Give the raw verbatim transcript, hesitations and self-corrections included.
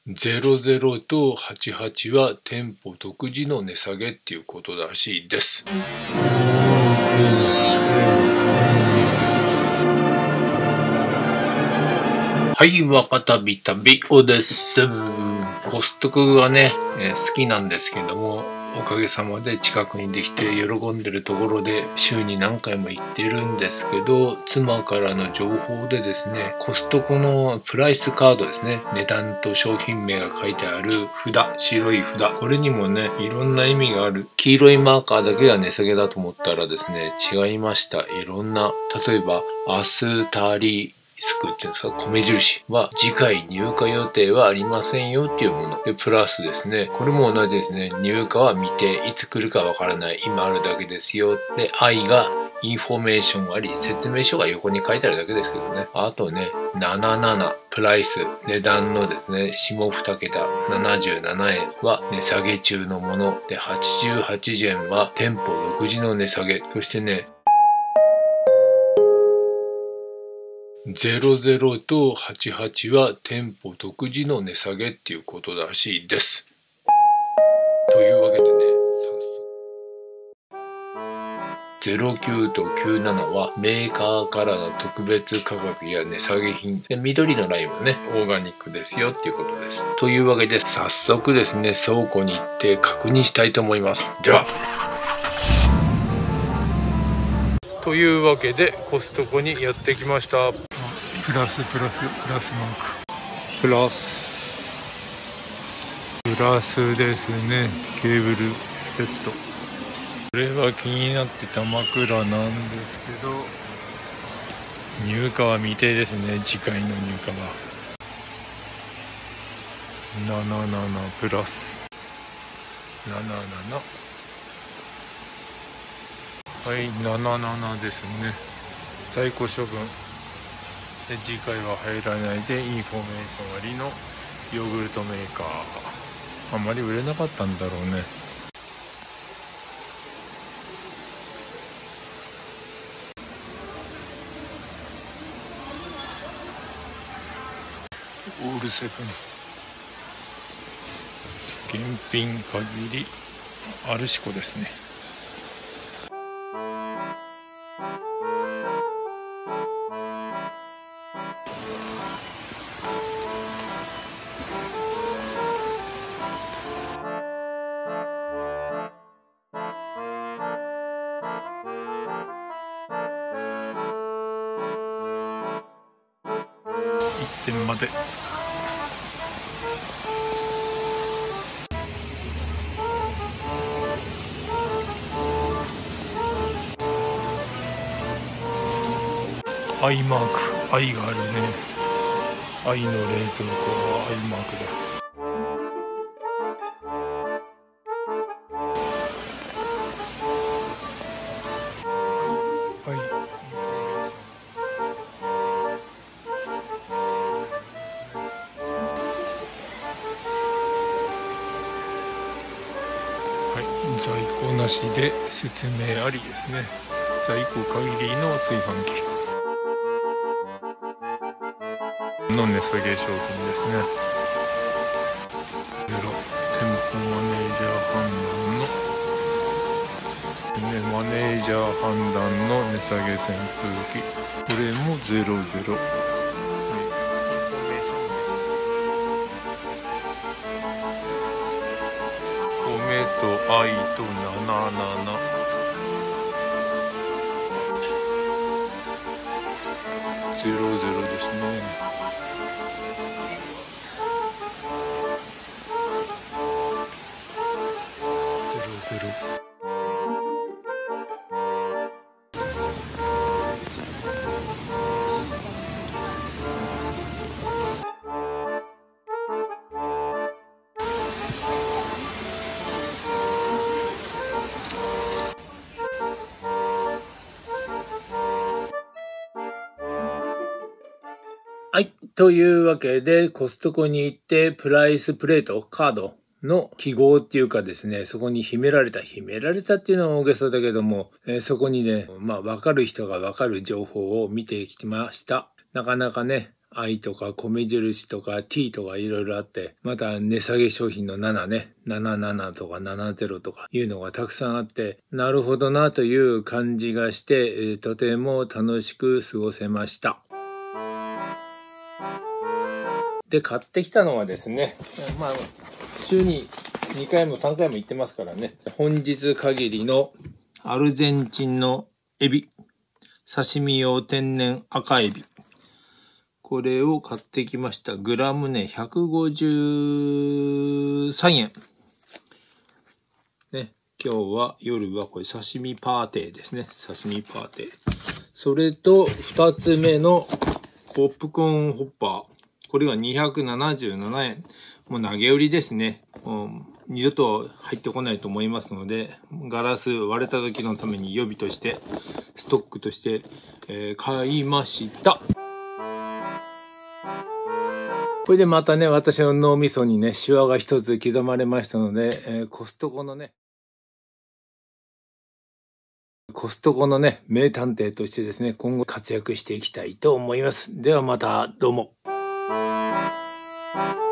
ゼロゼロとはちはちは店舗独自の値下げっていうことらしいです。はい、若旅旅おです。コストコがね、えー好きなんですけども、おかげさまで近くにできて喜んでるところで週に何回も行ってるんですけど、妻からの情報でですね、コストコのプライスカードですね、値段と商品名が書いてある札、白い札、これにもね、いろんな意味がある。黄色いマーカーだけが値下げだと思ったらですね、違いました。いろんな、例えば、アスタリスクっていうんですか、米印は次回入荷予定はありませんよっていうもの。で、プラスですね。これも同じですね。入荷は未定。いつ来るかわからない。今あるだけですよ。で、愛がインフォメーションあり、説明書が横に書いてあるだけですけどね。あとね、ななじゅうなな、プライス、値段のですね、下に桁、ななじゅうななえんは値下げ中のもの。で、はちじゅうはちえんは店舗独自の値下げ。そしてね、ゼロゼロとはちはちは店舗独自の値下げっていうことらしいです。というわけでね、早速。ゼロきゅうときゅうななはメーカーからの特別価格や値下げ品。で、緑のラインはね、オーガニックですよっていうことです。というわけで早速ですね、倉庫に行って確認したいと思います。では。というわけでコストコにやってきました。プラスプラスプラスマーク。プラス。プラスですね。ケーブルセット。これは気になってた枕なんですけど、入荷は未定ですね。次回の入荷は。ななじゅうななプラス。ななじゅうなな。はい、ななじゅうななですね。在庫処分。で、次回は入らないでインフォメーションありのヨーグルトメーカー。あんまり売れなかったんだろうね。オールセブン。現品限りアルシコですね。いってんまで。アイマーク、アイがあるね。アイの冷蔵庫はアイマークだ。はい。はい、在庫なしで説明ありですね。在庫限りの炊飯器の値下げ商品ですね。ゼロ、店舗マネージャー判断の、ね、マネージャー判断の値下げ扇風機。これもゼロゼロ。米と愛とななじゅうなな。ゼロゼロですね。ゼロゼロ。はい。というわけで、コストコに行って、プライスプレート、カードの記号っていうかですね、そこに秘められた、秘められたっていうのは大げさだけども、えーそこにね、まあ、わかる人がわかる情報を見てきてました。なかなかね、 愛とか米印とか T とかいろいろあって、また値下げ商品のななね、ななじゅうななとかななじゅうとかいうのがたくさんあって、なるほどなという感じがして、とても楽しく過ごせました。で、買ってきたのはですね、まあ、週ににかいもさんかいも行ってますからね、本日限りのアルゼンチンのエビ、刺身用天然赤エビ。これを買ってきました。グラムね、ひゃくごじゅうさんえん。ね、今日は夜はこれ刺身パーテーですね。刺身パーテー。それと二つ目のポップコーンホッパー。これはにひゃくななじゅうななえん。もう投げ売りですね。もう二度と入ってこないと思いますので、ガラス割れた時のために予備として、ストックとして、えー、買いました。これでまたね、私の脳みそにね、シワが一つ刻まれましたので、えー、コストコのね、コストコのね、名探偵としてですね、今後活躍していきたいと思います。ではまた、どうも。